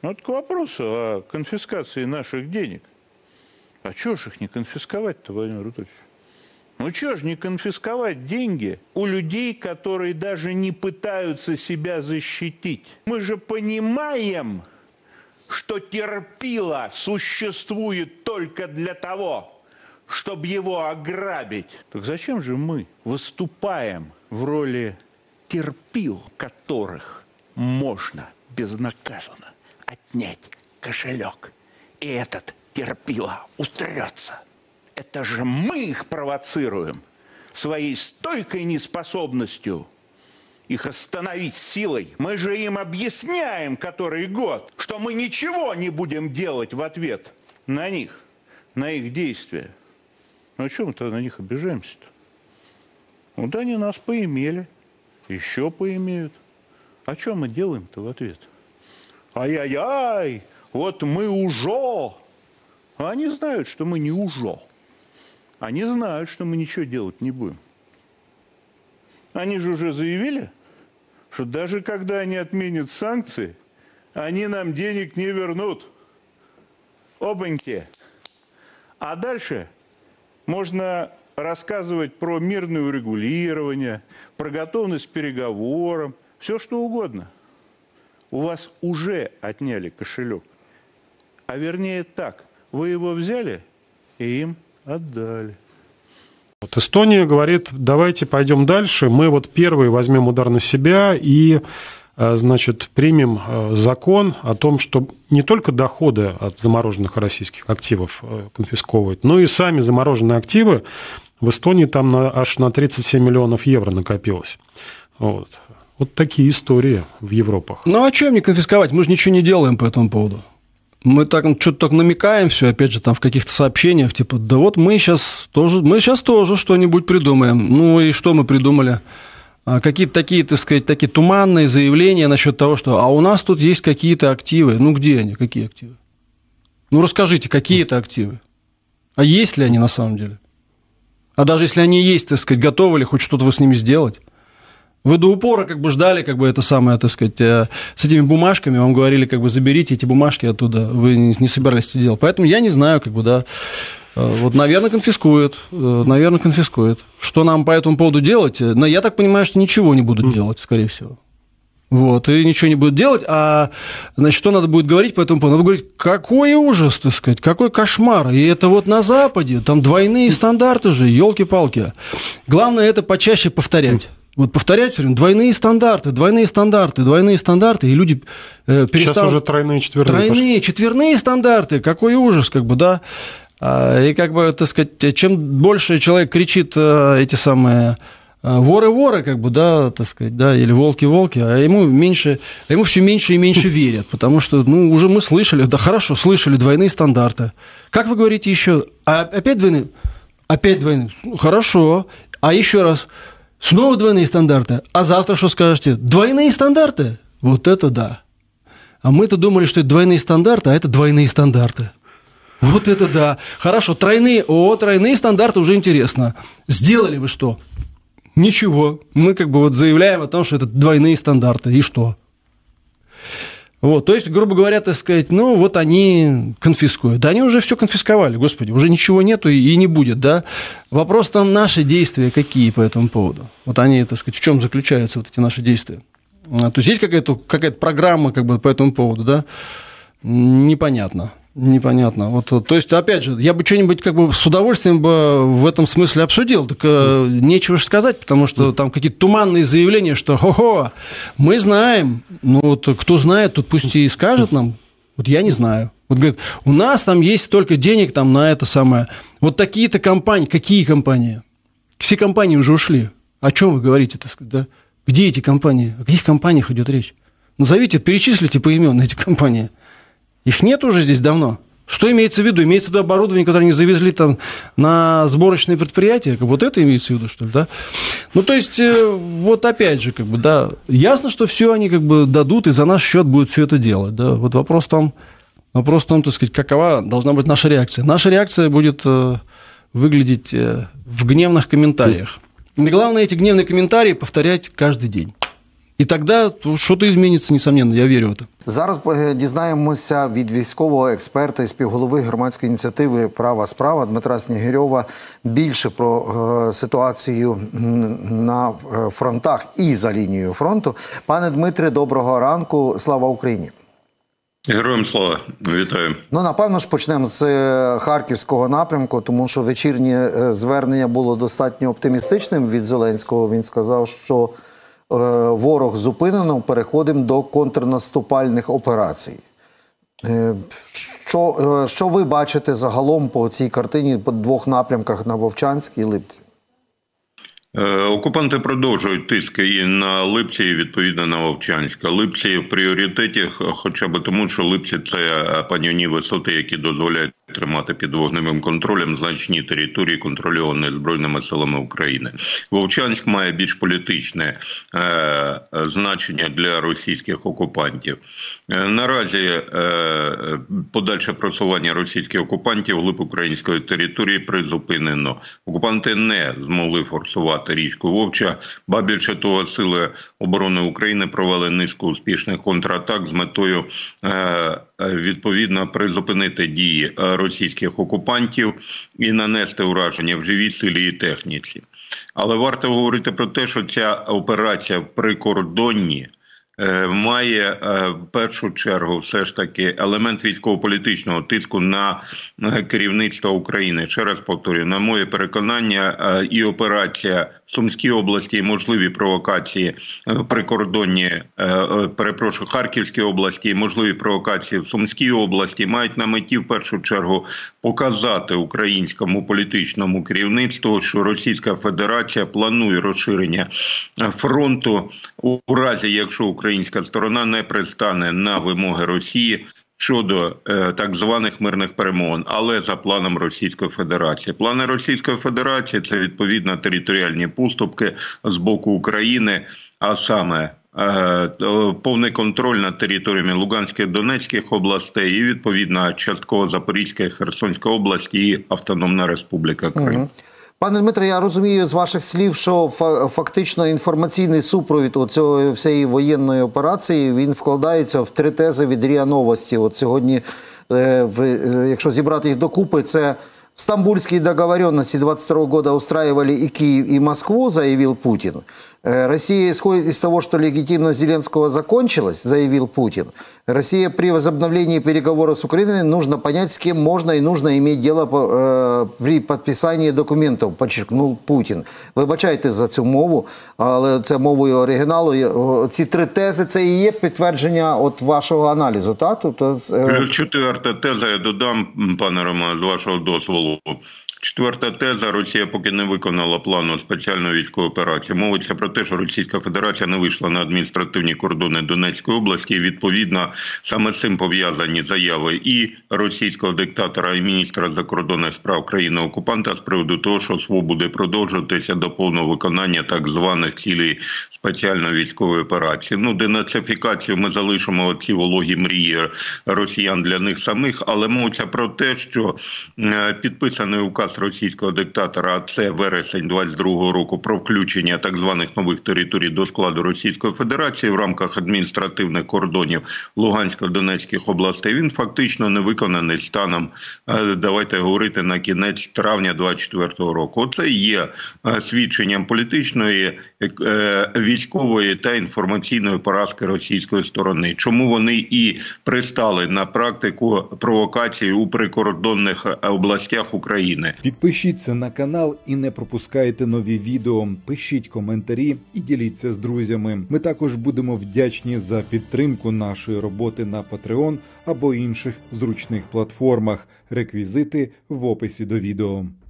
Вот к вопросу о конфискации наших денег. А чего же их не конфисковать-то, Владимир Рудольевич? Ну чего же не конфисковать деньги у людей, которые даже не пытаются себя защитить? Мы же понимаем, что терпило существует только для того, чтобы его ограбить. Так зачем же мы выступаем в роли терпил, которых можно безнаказанно отнять кошелек, и этот терпило утрется? Это же мы их провоцируем своей стойкой неспособностью их остановить силой. Мы же им объясняем который год, что мы ничего не будем делать в ответ на них, на их действия. Ну о чем мы-то на них обижаемся-то? Вот они нас поимели, еще поимеют. А что мы делаем-то в ответ? Ай-яй-яй, вот мы ужо. А они знают, что мы не ужо. Они знают, что мы ничего делать не будем. Они же уже заявили, что даже когда они отменят санкции, они нам денег не вернут. Обоньки. А дальше можно рассказывать про мирное урегулирование, про готовность к переговорам, все что угодно. У вас уже отняли кошелек. А вернее так, вы его взяли и им отдали. Вот Эстония говорит, давайте пойдем дальше, мы вот первые возьмем удар на себя и, значит, примем закон о том, что не только доходы от замороженных российских активов конфисковывать, но и сами замороженные активы. В Эстонии там аж на 37 миллионов евро накопилось. Вот. Вот такие истории в Европах. Ну а чем не конфисковать? Мы же ничего не делаем по этому поводу. Мы так что-то так намекаем все, опять же, там в каких-то сообщениях, типа, да вот мы сейчас тоже что-нибудь придумаем. Ну и что мы придумали? Какие-то такие, так сказать, такие туманные заявления насчет того, что а у нас тут есть какие-то активы. Ну где они, какие активы? Ну расскажите, какие это активы? А есть ли они на самом деле? А даже если они есть, так сказать, готовы ли хоть что-то вы с ними сделать? Вы до упора как бы ждали, как бы это самое, так сказать, с этими бумажками, вам говорили, как бы заберите эти бумажки оттуда, вы не собирались это делать. Поэтому я не знаю, как бы, да, вот, наверное, конфискуют. Что нам по этому поводу делать? Но я так понимаю, что ничего не будут делать, скорее всего. Вот, и ничего не будут делать, а, значит, что надо будет говорить по этому поводу? Надо говорить, какой ужас, так сказать, какой кошмар, и это вот на Западе, там двойные стандарты же, елки-палки. Главное это почаще повторять. Вот повторять все время двойные стандарты, и люди перестанут... Сейчас уже тройные, четверные стандарты, какой ужас, как бы, да. И как бы, так сказать, чем больше человек кричит эти самые воры, как бы, да, так сказать, да, или волки, а ему все меньше и меньше верят, потому что, ну, уже мы слышали, да хорошо, слышали двойные стандарты. Как вы говорите еще? Опять двойные? Опять двойные. Хорошо. А еще раз. Снова двойные стандарты. А завтра что скажете? Двойные стандарты? Вот это да. А мы-то думали, что это двойные стандарты, а это двойные стандарты. Вот это да. Хорошо, тройные стандарты уже интересно. Сделали вы что? Ничего. Мы как бы вот заявляем о том, что это двойные стандарты. И что? Вот, то есть, грубо говоря, так сказать, ну, вот они конфискуют. Да они уже все конфисковали, господи, уже ничего нету и не будет, да. Вопрос там, наши действия какие по этому поводу? Вот они, так сказать, в чем заключаются вот эти наши действия? То есть, есть какая-то программа как бы по этому поводу, да? Непонятно. Вот, то есть, опять же, я бы что-нибудь как бы с удовольствием бы в этом смысле обсудил, так нечего же сказать, потому что там какие-то туманные заявления, что хо-хо, мы знаем, ну вот кто знает, тот пусть и скажет нам, вот я не знаю. Вот говорит, у нас там есть столько денег там на это самое, вот такие-то компании, какие компании? Все компании уже ушли. О чем вы говорите, так сказать, да? Где эти компании? О каких компаниях идет речь? Назовите, перечислите поименно эти компании. Их нет уже здесь давно. Что имеется в виду? Имеется в виду оборудование, которое они завезли там на сборочные предприятия? Вот это имеется в виду, что ли, да? Ну, то есть, вот опять же, как бы, да, ясно, что все они как бы дадут, и за наш счет будут все это делать, да. Вот вопрос в том, так сказать, какова должна быть наша реакция. Наша реакция будет выглядеть в гневных комментариях. И главное, эти гневные комментарии повторять каждый день. И тогда что-то изменится, несомненно, я верю в это. Зараз дізнаємося від військового експерта і співголови громадської ініціативи «Права справа» Дмитра Снігирьова більше про ситуацію на фронтах і за лінією фронту. Пане Дмитре, доброго ранку. Слава Україні! Героям слава. Вітаю. Ну, напевно ж, почнемо з Харківського напрямку, тому що вечірнє звернення було достатньо оптимістичним від Зеленського. Він сказав, що ворог зупинено, переходимо до контрнаступальних операцій. Що ви бачите загалом по цій картині по двох напрямках на Вовчанськ і Липці? Окупанти продовжують тиск і на Липці, і відповідно на Вовчанськ. Липці в пріоритеті, хоча б тому, що Липці – це панівні висоти, які дозволяють тримати під вогневим контролем значні території, контрольовані Збройними силами України. Вовчанськ має більш політичне значення для російських окупантів. Наразі подальше просування російських окупантів вглиб української території призупинено. Окупанти не змогли форсувати річку Вовча, ба більше того, сили оборони України провели низку успішних контратак з метою відповідно призупинити дії російських окупантів і нанести ураження в живій силі і техніці. Але варто говорити про те, що ця операція в прикордонні має в першу чергу все ж таки елемент військово-політичного тиску на керівництво України. Ще раз повторюю, на моє переконання, і операція в Сумській області, і можливі провокації в прикордонні, Харківській області, і можливі провокації в Сумській області мають на меті в першу чергу показати українському політичному керівництву, що Російська Федерація планує розширення фронту у разі, якщо українська сторона не пристане на вимоги Росії щодо так званих мирних перемовин, але за планом Російської Федерації. Плани Російської Федерації – це відповідно територіальні поступки з боку України, а саме повний контроль над територіями Луганської, Донецьких областей і відповідно частково Запорізької, Херсонської області і Автономна Республіка Крим. Пане Дмитре, я розумію з ваших слів, що фактично інформаційний супровід всієї воєнної операції, він вкладається в три тези від РІА Новості. От сьогодні, якщо зібрати їх докупи, це «Стамбульские договоренности 22 года устраивали и Киев, и Москву», заявил Путин. «Россия исходит из того, что легитимность Зеленского закончилась», заявил Путин. «Россия при возобновлении переговоров с Украиной нужно понять, с кем можно и нужно иметь дело при підписанні документів», подчеркнув Путін. Вибачайте за цю мову, але це мовою оригіналу. Ці три тези – це і є підтвердження от вашого аналізу, так? Плюс четверта теза, я додам, пане Романе, з вашого дозволу. Четверта теза: Росія поки не виконала плану спеціальної військової операції. Мовиться про те, що Російська Федерація не вийшла на адміністративні кордони Донецької області. І відповідно саме з цим пов'язані заяви і російського диктатора, і міністра закордонних справ країни-окупанта з приводу того, що СВО буде продовжуватися до повного виконання так званих цілей спеціальної військової операції. Ну, денацифікацію ми залишимо ці вологі мрії росіян для них самих, але мовиться про те, що підписаний указ російського диктатора, а це вересень 22-го року, про включення так званих нових територій до складу Російської Федерації в рамках адміністративних кордонів Луганської, Донецьких областей, він фактично не виконаний станом, давайте говорити, на кінець травня 24-го року. Оце є свідченням політичної, військової та інформаційної поразки російської сторони. Чому вони і пристали на практику провокації у прикордонних областях України. Підпишіться на канал і не пропускайте нові відео. Пишіть коментарі і діліться з друзями. Ми також будемо вдячні за підтримку нашої роботи на Patreon або інших зручних платформах. Реквізити в описі до відео.